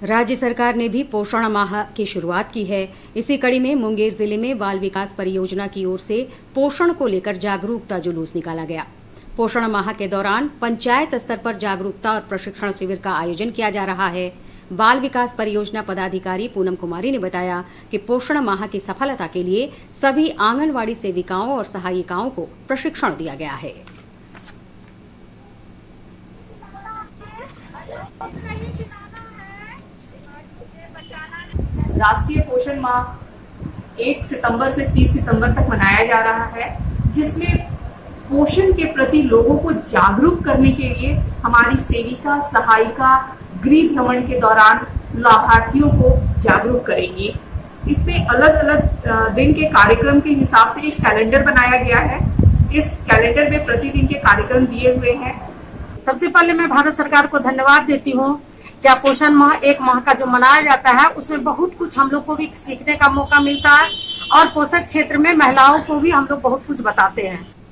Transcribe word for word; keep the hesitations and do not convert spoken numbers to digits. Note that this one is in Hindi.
राज्य सरकार ने भी पोषण माह की शुरुआत की है। इसी कड़ी में मुंगेर जिले में बाल विकास परियोजना की ओर से पोषण को लेकर जागरूकता जुलूस निकाला गया। पोषण माह के दौरान पंचायत स्तर पर जागरूकता और प्रशिक्षण शिविर का आयोजन किया जा रहा है। बाल विकास परियोजना पदाधिकारी पूनम कुमारी ने बताया कि पोषण माह की सफलता के लिए सभी आंगनवाड़ी सेविकाओं और सहायिकाओं को प्रशिक्षण दिया गया है। राष्ट्रीय पोषण माह एक सितंबर से तीस सितंबर तक मनाया जा रहा है, जिसमें पोषण के प्रति लोगों को जागरूक करने के लिए हमारी सेविका सहायिका गृह भ्रमण के दौरान लाभार्थियों को जागरूक करेंगी। इसमें अलग अलग दिन के कार्यक्रम के हिसाब से एक कैलेंडर बनाया गया है। इस कैलेंडर में प्रतिदिन के कार्यक्रम दिए हुए हैं। सबसे पहले मैं भारत सरकार को धन्यवाद देती हूँ। क्या पोषण माह एक माह का जो मनाया जाता है, उसमें बहुत कुछ हम लोग को भी सीखने का मौका मिलता है और पोषक क्षेत्र में महिलाओं को भी हम लोग बहुत कुछ बताते हैं।